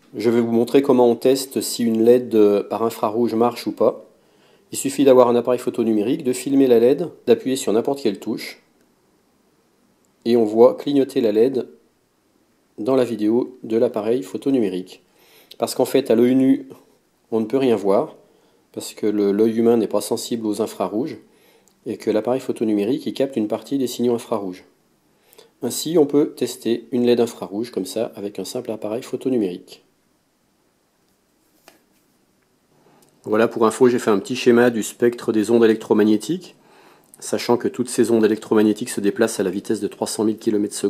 Je vais vous montrer comment on teste si une LED par infrarouge marche ou pas. Il suffit d'avoir un appareil photo numérique, de filmer la LED, d'appuyer sur n'importe quelle touche et on voit clignoter la LED dans la vidéo de l'appareil photo numérique. Parce qu'en fait, à l'œil nu, on ne peut rien voir parce que l'œil humain n'est pas sensible aux infrarouges et que l'appareil photo numérique il capte une partie des signaux infrarouges. Ainsi, on peut tester une LED infrarouge comme ça avec un simple appareil photo numérique. Voilà, pour info, j'ai fait un petit schéma du spectre des ondes électromagnétiques, sachant que toutes ces ondes électromagnétiques se déplacent à la vitesse de 300 000 km/s.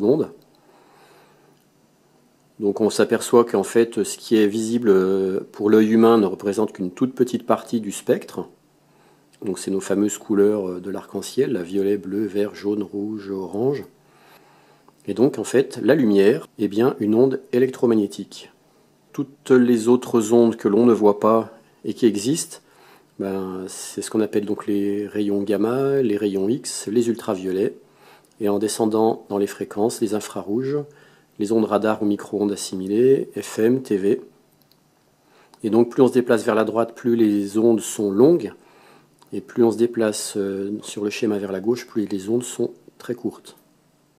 Donc on s'aperçoit qu'en fait, ce qui est visible pour l'œil humain ne représente qu'une toute petite partie du spectre. Donc c'est nos fameuses couleurs de l'arc-en-ciel, la violet, bleu, vert, jaune, rouge, orange. Et donc en fait, la lumière est bien une onde électromagnétique. Toutes les autres ondes que l'on ne voit pas et qui existent, c'est ce qu'on appelle donc les rayons gamma, les rayons X, les ultraviolets. Et en descendant dans les fréquences, les infrarouges, les ondes radar ou micro-ondes assimilées, FM, TV. Et donc plus on se déplace vers la droite, plus les ondes sont longues. Et plus on se déplace sur le schéma vers la gauche, plus les ondes sont très courtes.